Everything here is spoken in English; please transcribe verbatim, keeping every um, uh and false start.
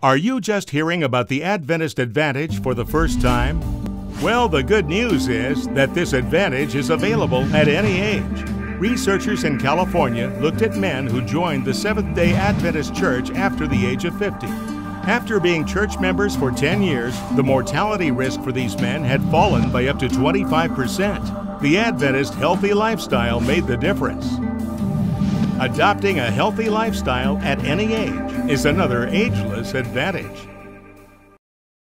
Are you just hearing about the Adventist Advantage for the first time? Well, the good news is that this Advantage is available at any age. Researchers in California looked at men who joined the Seventh-day Adventist Church after the age of fifty. After being church members for ten years, the mortality risk for these men had fallen by up to twenty-five percent. The Adventist healthy lifestyle made the difference. Adopting a healthy lifestyle at any age is another ageless advantage.